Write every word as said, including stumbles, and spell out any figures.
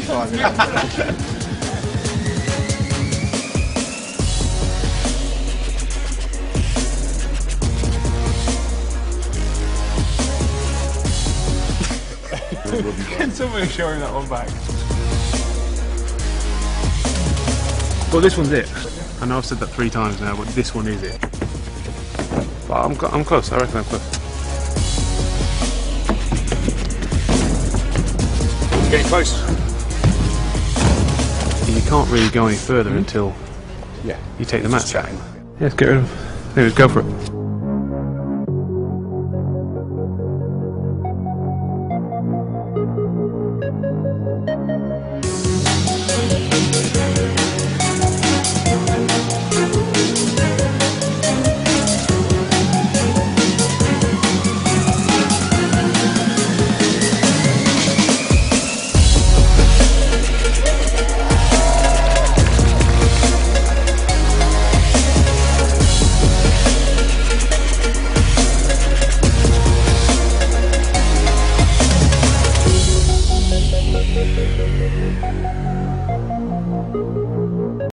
forty-five minutes. Can somebody show him that one back? Well, this one's it. I know I've said that three times now, but this one is it. But I'm, I'm close, I reckon I'm close. Getting close. You can't really go any further mm-hmm. until yeah. you take the match. Yeah, let's get rid of. Anyways, go for it.